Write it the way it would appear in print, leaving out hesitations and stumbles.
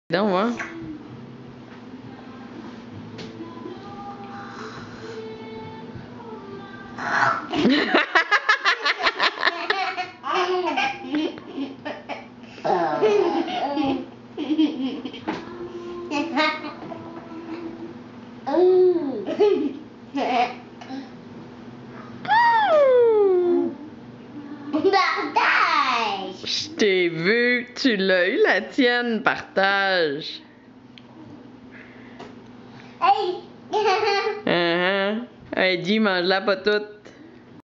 Donc, ouais. Partage! Je t'ai vu, tu l'as eu la tienne, partage. Hey! Hey, dis, mange-la pas toute.